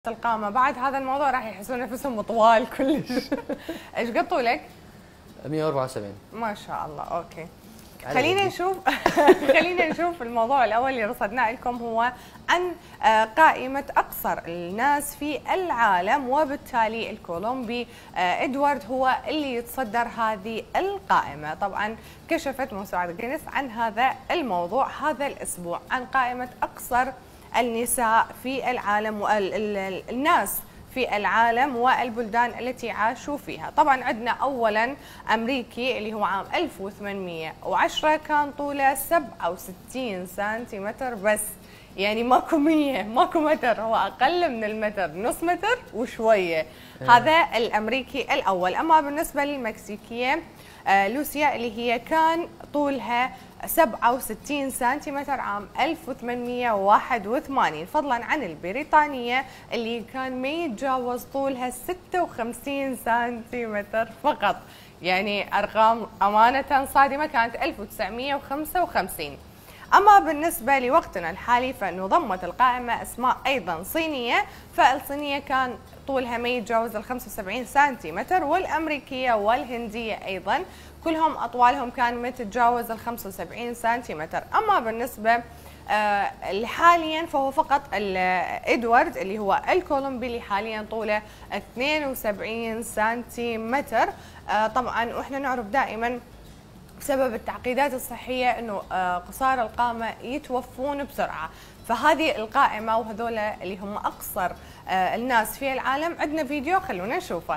القامة بعد هذا الموضوع راح يحسون نفسهم طوال كلش. ايش قد طولك؟ 174. ما شاء الله. اوكي، خلينا نشوف خلينا نشوف الموضوع الاول اللي رصدناه لكم هو عن قائمة اقصر الناس في العالم، وبالتالي الكولومبي ادوارد هو اللي يتصدر هذه القائمة. طبعا كشفت موسوعة جينيس عن هذا الموضوع هذا الاسبوع، عن قائمة اقصر النساء في العالم والناس في العالم والبلدان التي عاشوا فيها. طبعا عندنا اولا امريكي اللي هو عام 1810 كان طوله 67 سنتيمتر بس، يعني ماكو 100 ماكو متر، هو اقل من المتر، نص متر وشويه. هذا الامريكي الاول. اما بالنسبه للمكسيكيه لوسيا اللي هي كان طولها 67 سنتيمتر عام 1881، فضلا عن البريطانية اللي كان ما يتجاوز طولها 56 سنتيمتر فقط، يعني أرقام أمانة صادمة، كانت 1955. أما بالنسبة لوقتنا الحالي فإنه ضمت القائمة أسماء أيضا صينية، فالصينية كان طولها ما يتجاوز ال 75 سنتيمتر، والأمريكية والهندية أيضا كلهم أطوالهم كان ما تتجاوز ال 75 سنتيمتر. أما بالنسبة حاليا فهو فقط ادوارد اللي هو الكولومبي اللي حاليا طوله 72 سنتيمتر. طبعا واحنا نعرف دائما بسبب التعقيدات الصحية انه قصار القامة يتوفون بسرعة، فهذه القائمة وهذول اللي هم اقصر الناس في العالم. عندنا فيديو خلونا نشوفه.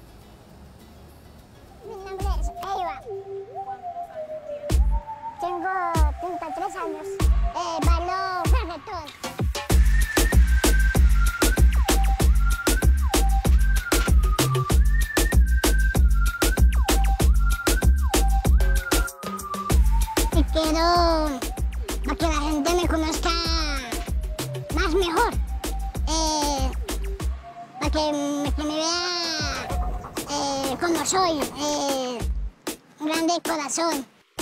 ايوه tengo 33 años. Bailo reggaetón. Y quiero para que la gente me conozca más mejor. Para que me vea como soy. Un grande corazón.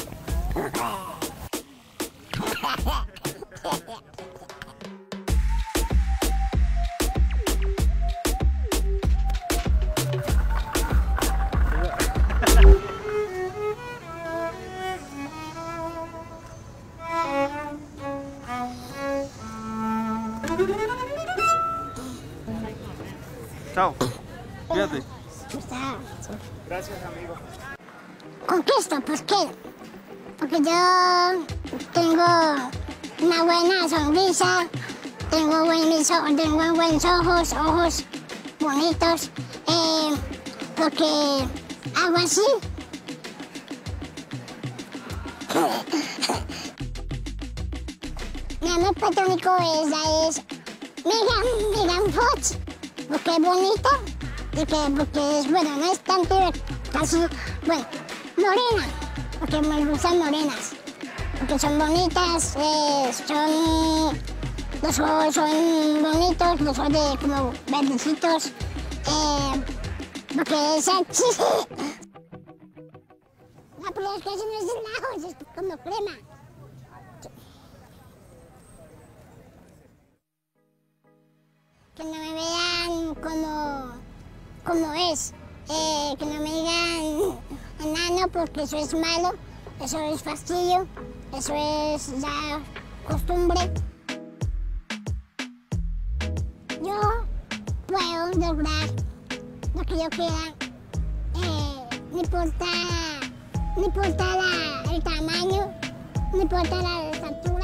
Chao. Cuídate. Gracias, amigo. Conquisto, ¿por qué? Porque yo tengo una buena sonrisa, tengo buenos ojos bonitos, porque hago así. Mi amor platónico es Megan Fox, porque es bonita y porque es, bueno, no es tan casi, bueno, morena, porque me gustan morenas, porque son bonitas, los ojos son bonitos, los ojos de como verdecitos, porque es así. No, pero es que eso no es helado, es como crema. Que no me vean como es, que no me digan enano porque eso es malo, eso es fastidio, eso es ya costumbre. Yo puedo lograr lo que yo quiera, no importa el tamaño, no importa la estatura.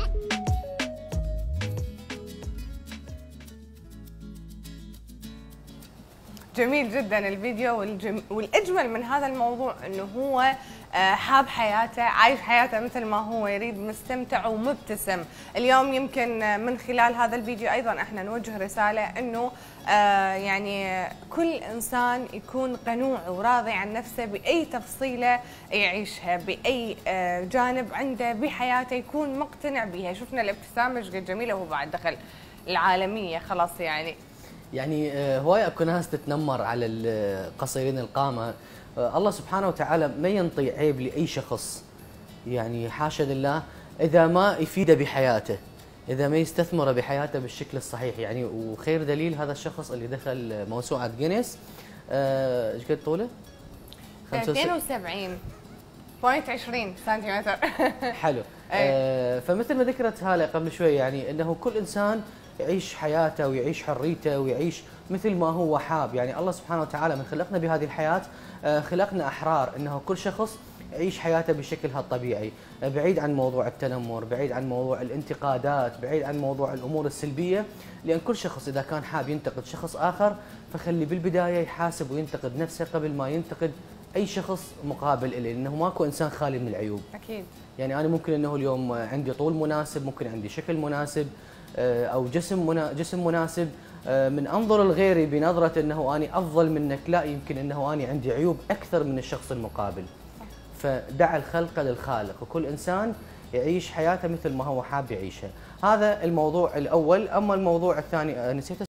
جميل جدا الفيديو، والاجمل من هذا الموضوع انه هو حاب حياته، عايش حياته مثل ما هو يريد، مستمتع ومبتسم. اليوم يمكن من خلال هذا الفيديو ايضا احنا نوجه رساله انه يعني كل انسان يكون قنوع وراضي عن نفسه باي تفصيله يعيشها، باي جانب عنده بحياته يكون مقتنع بها. شفنا الابتسامه ايش قد جميله وهو بعد دخل العالميه خلاص. يعني هواي اكو ناس تتنمر على القصيرين القامه. الله سبحانه وتعالى ما ينطي عيب لاي شخص، يعني حاشا لله اذا ما يفيده بحياته. اذا ما يستثمر بحياته بالشكل الصحيح يعني. وخير دليل هذا الشخص اللي دخل موسوعه جينيس، ايش قد طوله؟ 72.20 سنتيمتر. حلو. فمثل ما ذكرت هاله قبل شوي يعني انه كل انسان يعيش حياته ويعيش حريته ويعيش مثل ما هو حاب. يعني الله سبحانه وتعالى من خلقنا بهذه الحياه خلقنا احرار، انه كل شخص يعيش حياته بشكلها الطبيعي، بعيد عن موضوع التنمر، بعيد عن موضوع الانتقادات، بعيد عن موضوع الامور السلبيه. لان كل شخص اذا كان حاب ينتقد شخص اخر فخلي بالبدايه يحاسب وينتقد نفسه قبل ما ينتقد اي شخص مقابل له، لانه ماكو انسان خالي من العيوب. اكيد. يعني انا ممكن انه اليوم عندي طول مناسب، ممكن عندي شكل مناسب او جسم مناسب، من انظر لغيري بنظره انه اني افضل منك، لا، يمكن انه اني عندي عيوب اكثر من الشخص المقابل. فدع الخلق للخالق، وكل انسان يعيش حياته مثل ما هو حاب يعيشها. هذا الموضوع الاول. اما الموضوع الثاني نسيت